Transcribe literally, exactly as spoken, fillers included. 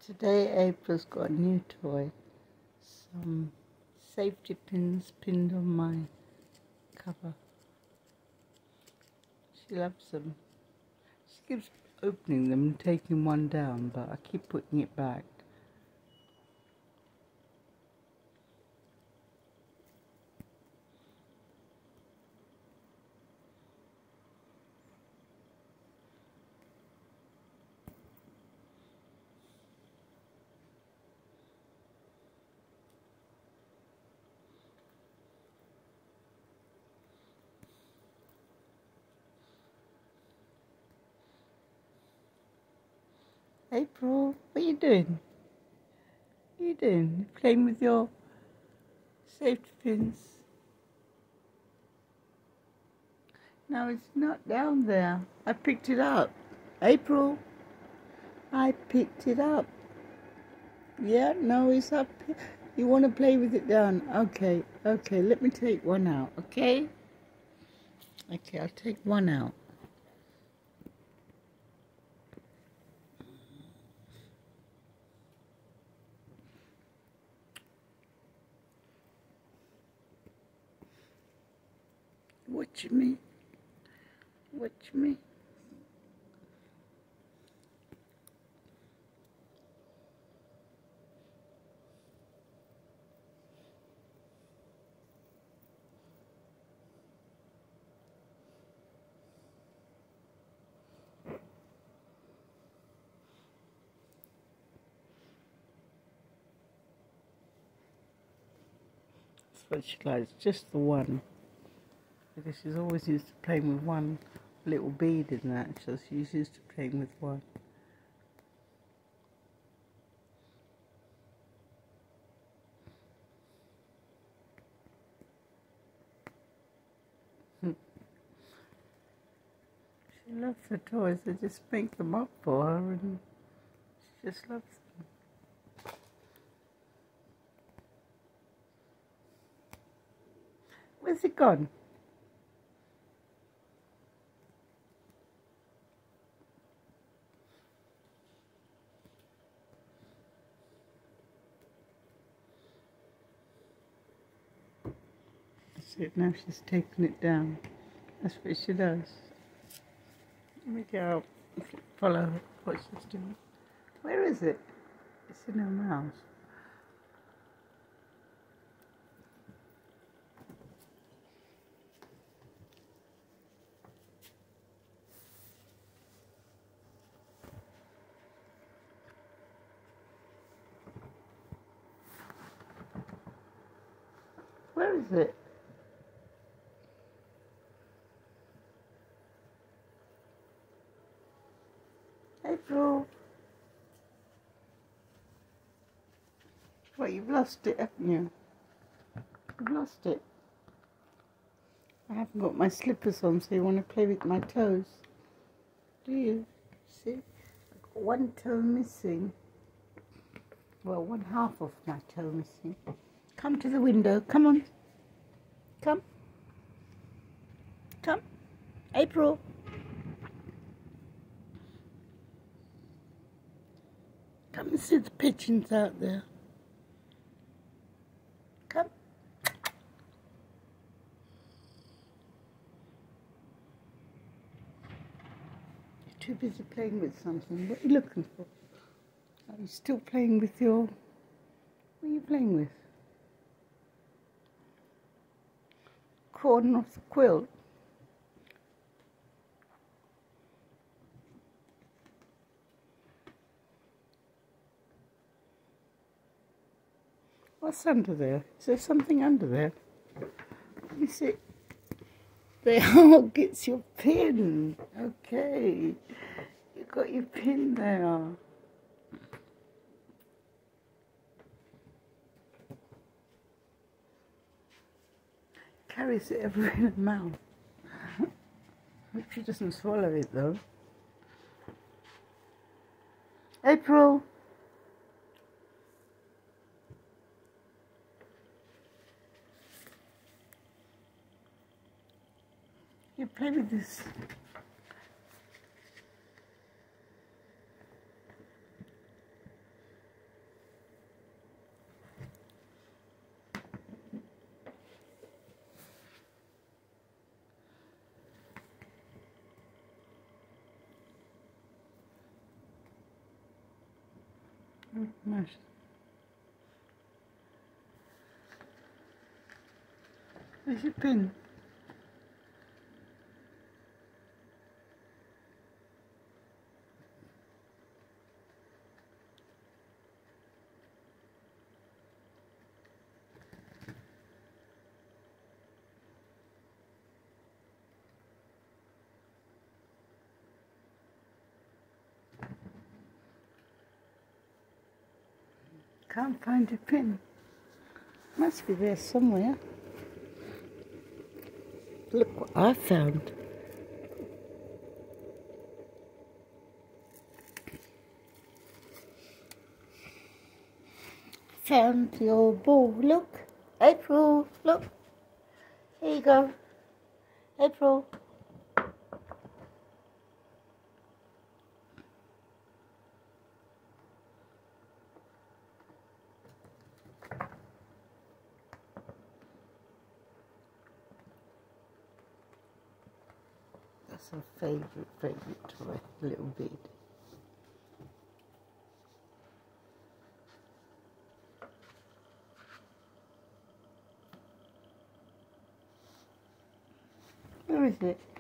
Today April's got a new toy. Some safety pins pinned on my cover. She loves them. She keeps opening them and taking one down, but I keep putting it back. April, what are you doing? What are you doing? You playing with your safety pins? No, it's not down there. I picked it up. April, I picked it up. Yeah, no, it's up here. You want to play with it down? Okay, okay, let me take one out, okay? Okay, I'll take one out. Watch me. Watch me. That's what she likes, just the one. Because she's always used to playing with one little bead in that, so she's used to playing with one. She loves her toys. I just make them up for her, and she just loves them. Where's it gone? That's it. Now she's taking it down. That's what she does. Let me go follow what she's doing. Where is it? It's in her mouth. Where is it? April. Well, you've lost it, haven't you? You've lost it. I haven't got my slippers on, so you want to play with my toes. Do you? See? I've got one toe missing. Well, one half of my toe missing. Come to the window. Come on. Come. Come. April. Come and see the pigeons out there. Come. You're too busy playing with something. What are you looking for? Are you still playing with your... What are you playing with? Corner of the quilt. What's under there? Is there something under there? Let me see. There, oh, gets your pin. Okay. You got your pin there. Carries it ever in her mouth. Hope she doesn't swallow it though. April. You play with this. Oh, nice. Where's your pin? Can't find a pin. Must be there somewhere. Look what I found. Found your ball. Look. April, look. Here you go. April. That's her favourite, favourite toy, little bed. Where is it?